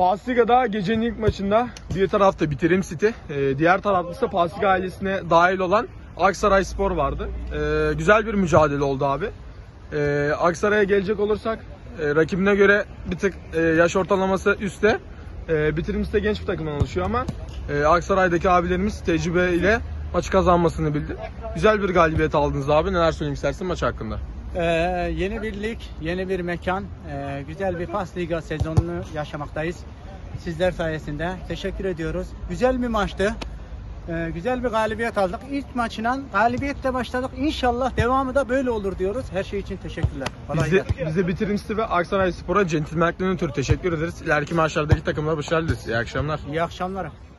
Pasliga'da gecenin ilk maçında bir tarafta Bitirim City, diğer tarafta ise Pasliga ailesine dahil olan Aksarayspor vardı. Güzel bir mücadele oldu abi. Aksaray'a gelecek olursak rakibine göre bir tık yaş ortalaması üstte. Bitirim City genç bir takımdan oluşuyor ama Aksaray'daki abilerimiz tecrübeyle maçı kazanmasını bildi. Güzel bir galibiyet aldınız abi. Neler söylemek istersin maç hakkında? Yeni bir lig, yeni bir mekan, güzel bir Pasliga sezonunu yaşamaktayız. Sizler sayesinde teşekkür ediyoruz. Güzel bir maçtı. Güzel bir galibiyet aldık. İlk maçına galibiyetle başladık. İnşallah devamı da böyle olur diyoruz. Her şey için teşekkürler. Biz de Bitirim City ve Aksarayspor'a centilmenlikten ötürü teşekkür ederiz. İleriki maçlardaki takımlara başarılı dileriz. İyi akşamlar. İyi akşamlar.